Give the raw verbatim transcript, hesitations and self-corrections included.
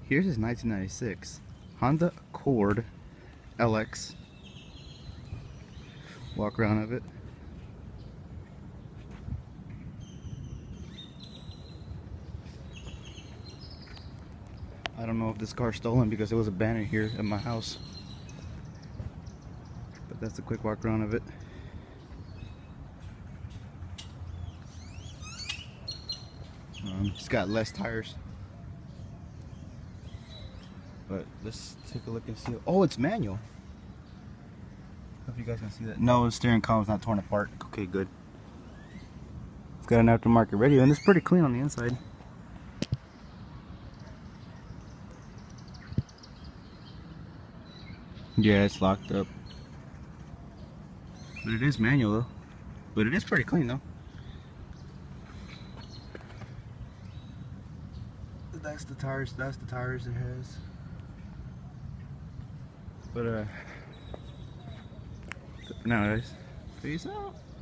Here's his nineteen ninety-six Honda Accord L X. Walk around of it. I don't know if this car's stolen because it was abandoned here at my house. But that's a quick walk around of it. Um, it's got less tires. But let's take a look and see. Oh, it's manual. Hope you guys can see that. No, the steering column's not torn apart. Okay, good. It's got an aftermarket radio and it's pretty clean on the inside. Yeah, it's locked up. But it is manual though. But it is pretty clean though. That's the tires, that's the tires it has. But uh, now guys, peace out.